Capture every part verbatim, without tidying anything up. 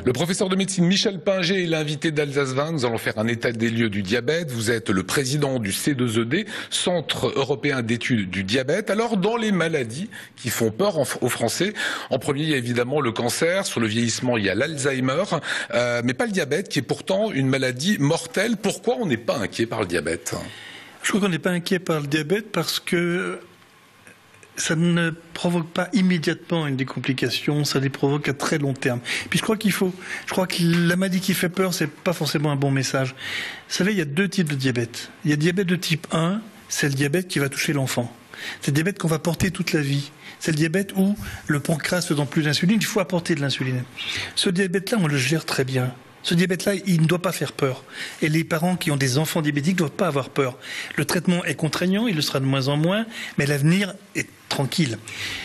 Le professeur de médecine Michel Pinger est l'invité d'Alsace vingt. Nous allons faire un état des lieux du diabète. Vous êtes le président du C deux E D, Centre européen d'études du diabète. Alors, dans les maladies qui font peur aux Français, en premier, il y a évidemment le cancer. Sur le vieillissement, il y a l'Alzheimer, euh, mais pas le diabète, qui est pourtant une maladie mortelle. Pourquoi on n'est pas inquiet par le diabète ? Je crois qu'on n'est pas inquiet par le diabète parce que ça ne provoque pas immédiatement une des complications, ça les provoque à très long terme. Puis je crois qu'il faut, je crois que la maladie qui fait peur, c'est pas forcément un bon message. Vous savez, il y a deux types de diabète. Il y a le diabète de type un, c'est le diabète qui va toucher l'enfant. C'est le diabète qu'on va porter toute la vie. C'est le diabète où le pancréas ne faisant plus d'insuline, il faut apporter de l'insuline. Ce diabète-là, on le gère très bien. Ce diabète-là, il ne doit pas faire peur. Et les parents qui ont des enfants diabétiques ne doivent pas avoir peur. Le traitement est contraignant, il le sera de moins en moins, mais l'avenir est tranquille.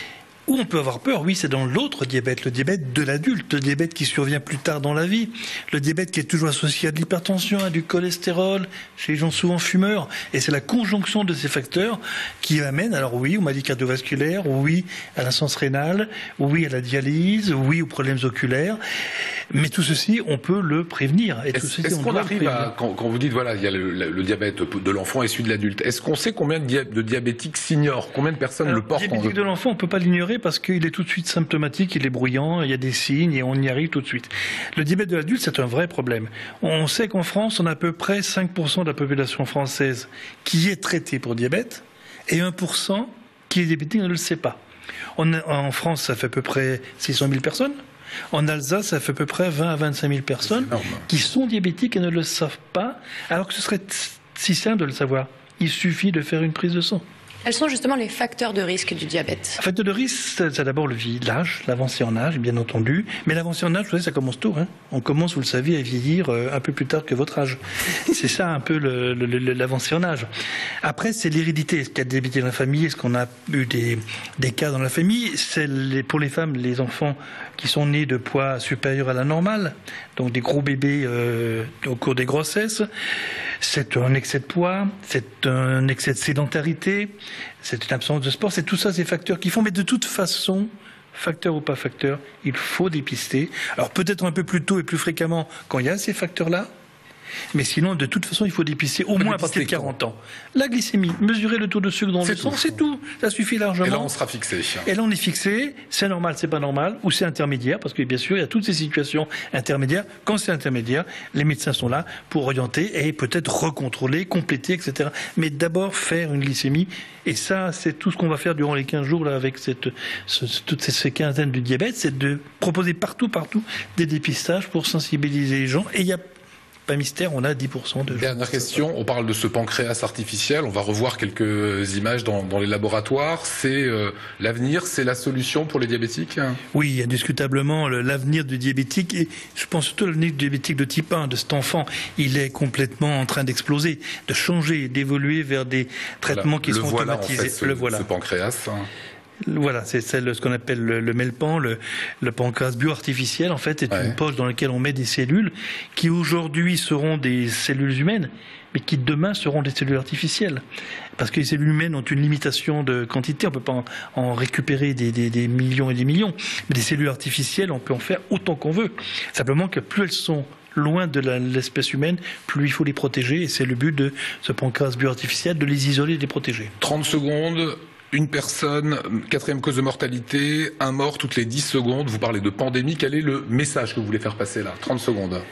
Où on peut avoir peur, oui, c'est dans l'autre diabète, le diabète de l'adulte, le diabète qui survient plus tard dans la vie, le diabète qui est toujours associé à de l'hypertension, à du cholestérol, chez les gens souvent fumeurs. Et c'est la conjonction de ces facteurs qui amène, alors oui, aux maladies cardiovasculaires, oui, à l'insuffisance rénale, oui, à la dialyse, oui, aux problèmes oculaires. Mais tout ceci, on peut le prévenir. Est-ce est qu'on arrive à, quand, quand vous dites, voilà, il y a le, le, le diabète de l'enfant et celui de l'adulte, est-ce qu'on sait combien de, dia de diabétiques s'ignorent? Combien de personnes alors, le portent? Le diabétique de l'enfant, on ne peut pas l'ignorer parce qu'il est tout de suite symptomatique, il est bruyant, il y a des signes et on y arrive tout de suite. Le diabète de l'adulte, c'est un vrai problème. On sait qu'en France, on a à peu près cinq pour cent de la population française qui est traitée pour diabète et un pour cent qui est diabétique ne le sait pas. On a, en France, ça fait à peu près six cent mille personnes. En Alsace, ça fait à peu près vingt à vingt-cinq mille personnes qui sont diabétiques et ne le savent pas, alors que ce serait si simple de le savoir. Il suffit de faire une prise de sang. Quels sont justement les facteurs de risque du diabète? Les facteurs de risque, c'est d'abord le l'âge, l'avancée en âge, bien entendu. Mais l'avancée en âge, vous savez, ça commence tôt. Hein. On commence, vous le savez, à vieillir un peu plus tard que votre âge. C'est ça un peu l'avancée en âge. Après, c'est l'hérédité. Est-ce qu'il y a des diabétiques dans la famille? Est-ce qu'on a eu des, des cas dans la famille? C'est les, pour les femmes, les enfants qui sont nés de poids supérieur à la normale, donc des gros bébés euh, au cours des grossesses. C'est un excès de poids, c'est un excès de sédentarité, c'est une absence de sport, c'est tout ça, ces facteurs qui font. Mais de toute façon, facteur ou pas facteur, il faut dépister. Alors peut-être un peu plus tôt et plus fréquemment quand il y a ces facteurs-là. Mais sinon, de toute façon, il faut dépister au moins à partir de quarante ans. La glycémie, mesurer le taux de sucre dans le sang, c'est tout. Ça suffit largement. Et là, on sera fixé. Et là, on est fixé. C'est normal, c'est pas normal, ou c'est intermédiaire, parce que bien sûr, il y a toutes ces situations intermédiaires. Quand c'est intermédiaire, les médecins sont là pour orienter et peut-être recontrôler, compléter, et cetera. Mais d'abord, faire une glycémie. Et ça, c'est tout ce qu'on va faire durant les quinze jours là, avec cette, ce, toutes ces, ces quinzaines du diabète, c'est de proposer partout, partout des dépistages pour sensibiliser les gens. Et il y a pas mystère, on a dix pour cent de... Dernière question, on parle de ce pancréas artificiel, on va revoir quelques images dans, dans les laboratoires. C'est euh, l'avenir, c'est la solution pour les diabétiques? Oui, indiscutablement, l'avenir du diabétique, et je pense surtout à l'avenir du diabétique de type un, de cet enfant, il est complètement en train d'exploser, de changer, d'évoluer vers des traitements voilà, qui sont voilà, automatisés. En fait, ce, le voilà, ce pancréas. Voilà, c'est ce qu'on appelle le, le MELPAN, le, le pancréas bioartificiel, en fait, est ouais. une poche dans laquelle on met des cellules qui aujourd'hui seront des cellules humaines, mais qui demain seront des cellules artificielles. Parce que les cellules humaines ont une limitation de quantité, on ne peut pas en, en récupérer des, des, des millions et des millions. Mais des cellules artificielles, on peut en faire autant qu'on veut. Simplement que plus elles sont loin de l'espèce humaine, plus il faut les protéger, et c'est le but de ce pancréas bioartificiel, de les isoler et de les protéger. trente secondes. Une personne, quatrième cause de mortalité, un mort toutes les dix secondes. Vous parlez de pandémie. Quel est le message que vous voulez faire passer là? trente secondes.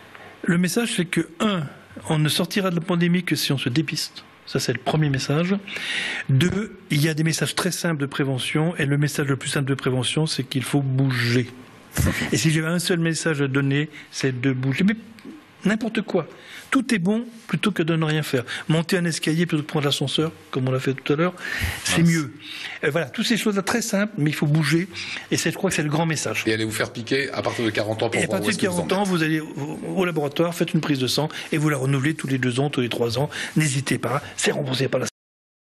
Le message, c'est que, un, on ne sortira de la pandémie que si on se dépiste. Ça, c'est le premier message. Deux, il y a des messages très simples de prévention. Et le message le plus simple de prévention, c'est qu'il faut bouger. Et si j'avais un seul message à donner, c'est de bouger. Mais n'importe quoi. Tout est bon plutôt que de ne rien faire. Monter un escalier plutôt que de prendre l'ascenseur, comme on l'a fait tout à l'heure, c'est mieux. Euh, voilà, toutes ces choses-là très simples, mais il faut bouger. Et je crois que c'est le grand message. Et allez vous faire piquer à partir de quarante ans pour et voir à partir de quarante ans, vous allez au laboratoire, faites une prise de sang et vous la renouvelez tous les deux ans, tous les trois ans. N'hésitez pas, c'est remboursé par la